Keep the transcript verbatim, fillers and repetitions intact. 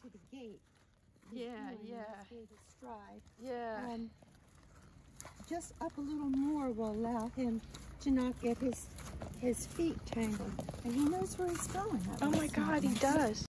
to the gate. Yeah, yeah. Gate is stride. Yeah. And just up a little more will allow him to not get his his feet tangled. And he knows where he's going. Oh my God, he does.